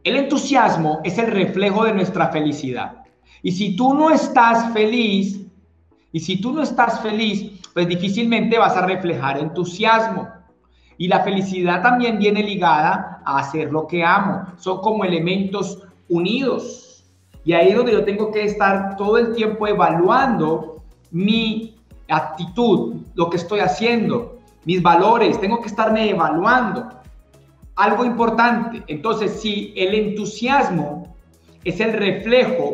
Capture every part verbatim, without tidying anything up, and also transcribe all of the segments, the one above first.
El entusiasmo es el reflejo de nuestra felicidad. Y si tú no estás feliz, y si tú no estás feliz, pues difícilmente vas a reflejar entusiasmo. Y la felicidad también viene ligada a hacer lo que amo. Son como elementos unidos. Y ahí es donde yo tengo que estar todo el tiempo evaluando mi actitud, lo que estoy haciendo, mis valores. Tengo que estarme evaluando. Algo importante. Entonces, si el entusiasmo es el reflejo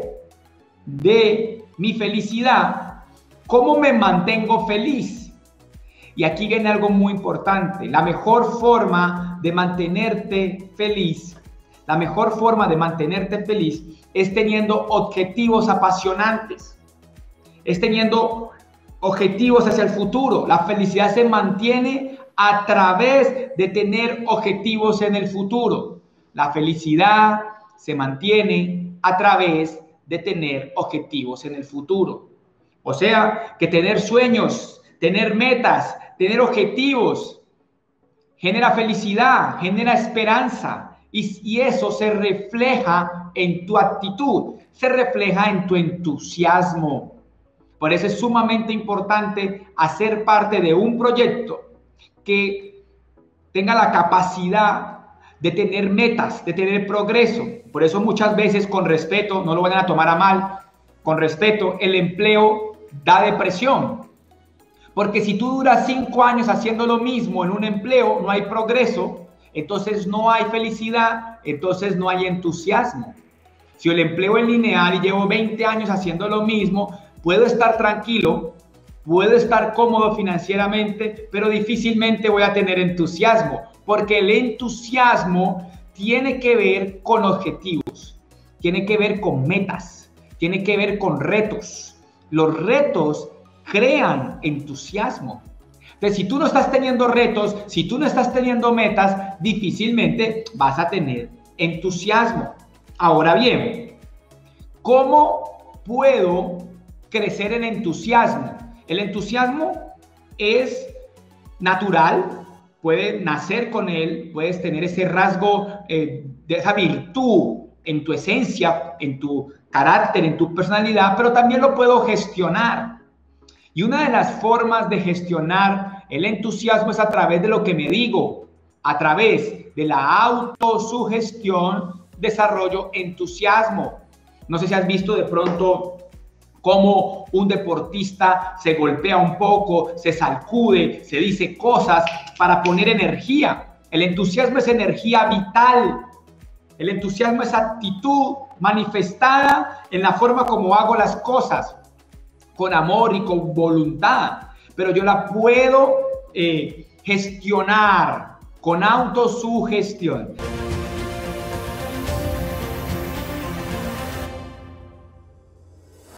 de mi felicidad, ¿cómo me mantengo feliz? Y aquí viene algo muy importante. La mejor forma de mantenerte feliz, la mejor forma de mantenerte feliz es teniendo objetivos apasionantes, es teniendo objetivos hacia el futuro. La felicidad se mantiene a través de tener objetivos en el futuro. La felicidad se mantiene a través de tener objetivos en el futuro. O sea, que tener sueños, tener metas, tener objetivos, genera felicidad, genera esperanza. Y, y eso se refleja en tu actitud, se refleja en tu entusiasmo. Por eso es sumamente importante hacer parte de un proyecto que tenga la capacidad de tener metas, de tener progreso. Por eso muchas veces, con respeto, no lo vayan a tomar a mal, con respeto, el empleo da depresión. Porque si tú duras cinco años haciendo lo mismo en un empleo, no hay progreso, entonces no hay felicidad, entonces no hay entusiasmo. Si el empleo es lineal y llevo veinte años haciendo lo mismo, puedo estar tranquilo, puedo estar cómodo financieramente, pero difícilmente voy a tener entusiasmo, porque el entusiasmo tiene que ver con objetivos, tiene que ver con metas, tiene que ver con retos. Los retos crean entusiasmo. Entonces, si tú no estás teniendo retos, si tú no estás teniendo metas, difícilmente vas a tener entusiasmo. Ahora bien, ¿cómo puedo crecer en entusiasmo? El entusiasmo es natural, puedes nacer con él, puedes tener ese rasgo, eh, de esa virtud en tu esencia, en tu carácter, en tu personalidad, pero también lo puedo gestionar. Y una de las formas de gestionar el entusiasmo es a través de lo que me digo, a través de la autosugestión, desarrollo entusiasmo. No sé si has visto de pronto cómo un deportista se golpea un poco, se sacude, se dice cosas para poner energía. El entusiasmo es energía vital. El entusiasmo es actitud manifestada en la forma como hago las cosas, con amor y con voluntad. Pero yo la puedo eh, gestionar con autosugestión.